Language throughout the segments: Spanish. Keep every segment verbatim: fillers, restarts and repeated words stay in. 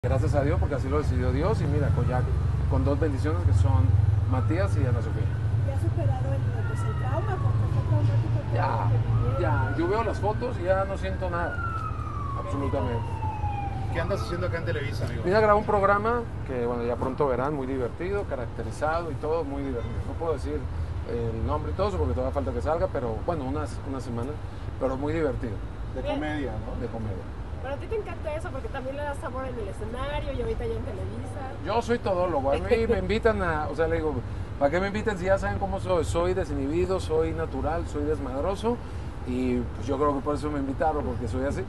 Gracias a Dios, porque así lo decidió Dios, y mira, con, ya, con dos bendiciones que son Matías y Ana Sofía. ¿Ya has superado el, pues, el trauma? Porque fue traumático todo Ya, lo que vivieron. ya, yo veo las fotos y ya no siento nada, absolutamente. ¿Qué andas haciendo acá en Televisa, amigo? Vine a grabar un programa que, bueno, ya pronto verán, muy divertido, caracterizado y todo, muy divertido. No puedo decir el nombre y todo eso porque todavía falta que salga, pero bueno, unas una semana, pero muy divertido, De comedia, ¿no? de comedia. Pero a ti te encanta eso porque también le das sabor en el escenario y ahorita ya en Televisa. Yo soy todólogo, a mí me invitan a, o sea, le digo, ¿para qué me invitan si ya saben cómo soy? Soy desinhibido, soy natural, soy desmadroso, y pues yo creo que por eso me invitaron, porque soy así.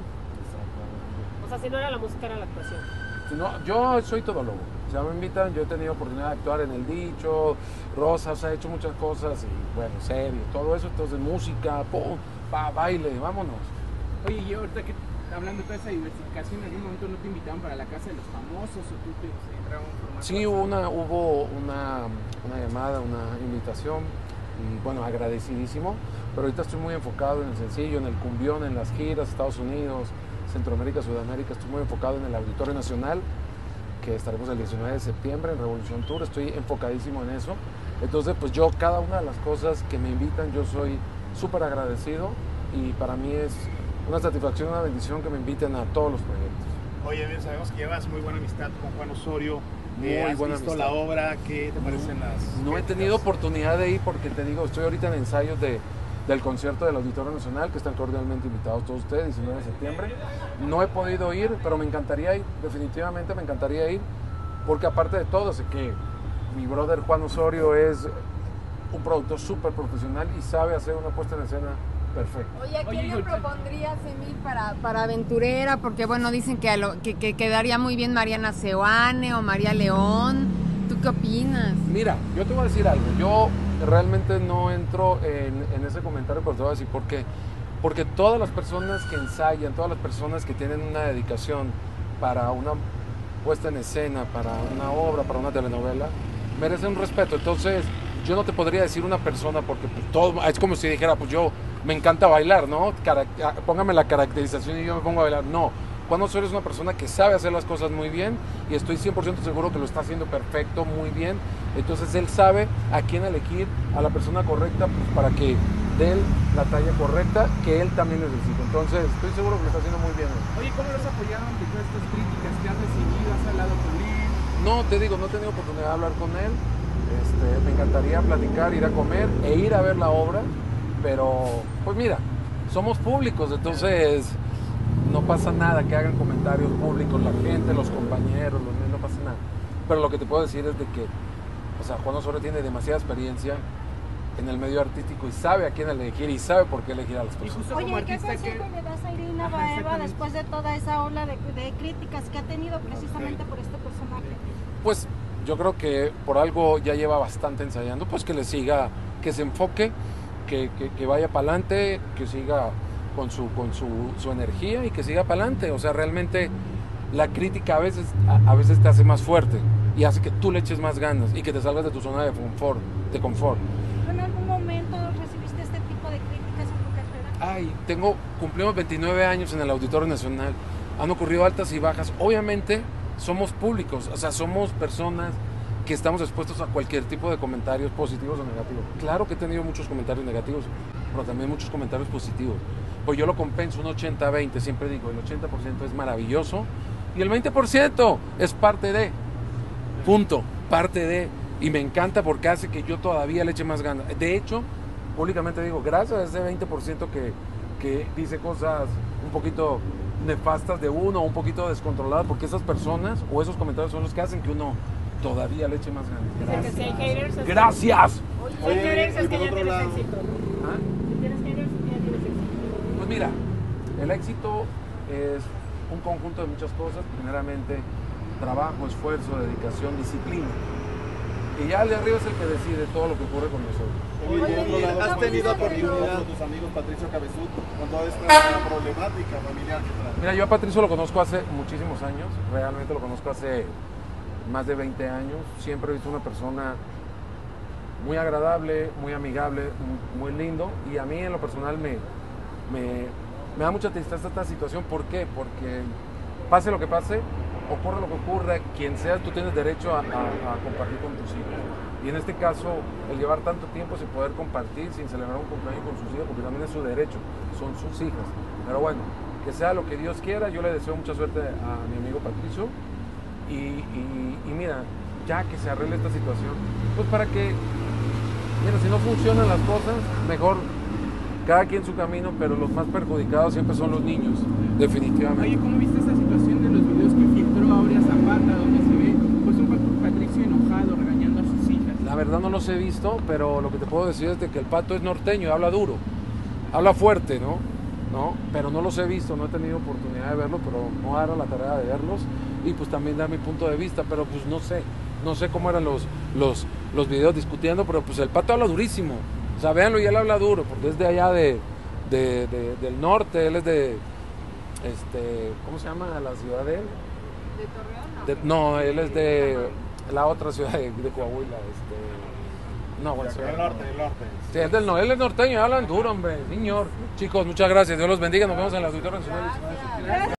O sea, si no era la música, era la actuación. Si no, yo soy todólogo, o sea, me invitan, yo he tenido oportunidad de actuar en El Dicho, Rosa, o sea, he hecho muchas cosas, y bueno, serie, todo eso, entonces música, pum, pa, baile, vámonos. Oye, y ahorita que hablando de toda esa diversificación, ¿en algún momento no te invitaban para la casa de los famosos o tú te entraron en formato? Sí, hubo una, hubo una, una llamada, una invitación, y bueno, agradecidísimo, pero ahorita estoy muy enfocado en el sencillo, en el cumbión, en las giras, Estados Unidos, Centroamérica, Sudamérica, estoy muy enfocado en el Auditorio Nacional, que estaremos el diecinueve de septiembre en Revolución Tour, estoy enfocadísimo en eso. Entonces, pues yo, cada una de las cosas que me invitan, yo soy súper agradecido, y para mí es una satisfacción, una bendición que me inviten a todos los proyectos. Oye, bien, sabemos que llevas muy buena amistad con Juan Osorio. Muy Eh, ¿Has buena visto amistad. la obra? ¿Qué te parecen las...? No he tenido oportunidad de ir porque te digo, estoy ahorita en ensayos de, del concierto del Auditorio Nacional, que están cordialmente invitados todos ustedes, diecinueve de septiembre. No he podido ir, pero me encantaría ir, definitivamente me encantaría ir, porque aparte de todo, sé que mi brother Juan Osorio es un productor súper profesional y sabe hacer una puesta en escena perfecta. Oye, ¿a quién Oye, le ahorita- propondrías, Emil, para, para aventurera? Porque, bueno, dicen que, a lo, que, que quedaría muy bien Mariana Seoane o María León. ¿Tú qué opinas? Mira, yo te voy a decir algo, yo realmente no entro en, en ese comentario, pero te voy a decir por qué. Porque todas las personas que ensayan, todas las personas que tienen una dedicación para una puesta en escena, para una obra, para una telenovela, merecen un respeto. Entonces, yo no te podría decir una persona porque pues, todo, es como si dijera, pues yo me encanta bailar, ¿no? Cara- póngame la caracterización y yo me pongo a bailar. No, Juan Osorio es una persona que sabe hacer las cosas muy bien, y estoy cien por ciento seguro que lo está haciendo perfecto, muy bien. Entonces él sabe a quién elegir, a la persona correcta, pues, para que dé él la talla correcta que él también necesita. Entonces estoy seguro que lo está haciendo muy bien. Oye, ¿cómo los apoyaron de todas estas críticas que has recibido? ¿Has hablado con él? No, te digo, no he tenido oportunidad de hablar con él. Este, me encantaría platicar, ir a comer e ir a ver la obra, pero pues mira, somos públicos, entonces no pasa nada que hagan comentarios públicos la gente, los compañeros, los, no pasa nada. Pero lo que te puedo decir es de que, o sea, Juan Osorio tiene demasiada experiencia en el medio artístico y sabe a quién elegir y sabe por qué elegir a las Y personas. justo como Oye, ¿qué artista que... consejo le das a Irina Ajá, Baeva exactamente. después de toda esa ola de, de críticas que ha tenido precisamente por este personaje? Pues yo creo que por algo ya lleva bastante ensayando, pues que le siga, que se enfoque, que, que, que vaya para adelante, que siga con, su, con su, su energía y que siga para adelante. O sea, realmente la crítica a veces, a, a veces te hace más fuerte y hace que tú le eches más ganas y que te salgas de tu zona de confort. De confort. ¿En algún momento recibiste este tipo de críticas en tu carrera? Ay, tengo, cumplimos veintinueve años en el Auditorio Nacional, han ocurrido altas y bajas. Obviamente somos públicos, o sea, somos personas que estamos expuestos a cualquier tipo de comentarios positivos o negativos. Claro que he tenido muchos comentarios negativos, pero también muchos comentarios positivos. Pues yo lo compenso un ochenta veinte, siempre digo, el ochenta por ciento es maravilloso y el veinte por ciento es parte de, punto, parte de, y me encanta porque hace que yo todavía le eche más ganas. De hecho, públicamente digo, gracias a ese veinte por ciento que, que dice cosas un poquito nefastas de uno, un poquito descontroladas, porque esas personas o esos comentarios son los que hacen que uno todavía le eche más ganas. Dicen que si hay haters es Gracias. Si hay haters es y que por ya otro tienes lado- éxito. ¿Ah? Si tienes haters es que ya tienes éxito. Pues mira, el éxito es un conjunto de muchas cosas. Primeramente, trabajo, esfuerzo, dedicación, disciplina. Y ya el de arriba es el que decide todo lo que ocurre con nosotros. Oye, por otro Oye, lado, ¿has tenido oportunidad con tus amigos Patricio Cabezud con toda esta problemática familiar que trae? Mira, yo a Patricio lo conozco hace muchísimos años, realmente lo conozco hace más de veinte años. Siempre he visto una persona muy agradable, muy amigable, muy, muy lindo, y a mí en lo personal me, me, me da mucha tristeza esta situación. ¿Por qué? Porque pase lo que pase, ocurra lo que ocurra, quien sea, tú tienes derecho a, a, a compartir con tus hijos. Y en este caso, el llevar tanto tiempo sin poder compartir, sin celebrar un cumpleaños con sus hijos, porque también es su derecho, son sus hijas. Pero bueno, que sea lo que Dios quiera, yo le deseo mucha suerte a mi amigo Patricio. Y, y, y mira, ya que se arregle esta situación, pues para que, mira, si no funcionan las cosas, mejor cada quien su camino, pero los más perjudicados siempre son los niños, definitivamente. Oye, ¿cómo viste esta situación de los videos que filtró Aurea Zapata, donde se ve pues un Patricio enojado, regañando a sus hijas? La verdad no los he visto, pero lo que te puedo decir es de que el Pato es norteño y habla duro, habla fuerte, ¿no? ¿no? Pero no los he visto, no he tenido oportunidad de verlos, pero no haré la tarea de verlos y pues también dar mi punto de vista, pero pues no sé, no sé cómo eran los, los, los videos discutiendo, pero pues el Pato habla durísimo, o sea, véanlo y él habla duro, porque es de allá de, de, de, del norte, él es de, este, ¿cómo se llama la ciudad de él? ¿De Torreón? De, no, él es de la otra ciudad de, de Coahuila, este... No, bueno, Del norte, del norte. Sí, él, del, no, él es norteño, hablan duro, hombre, señor. Chicos, muchas gracias, Dios los bendiga, nos vemos en la Auditorio Nacional. Gracias.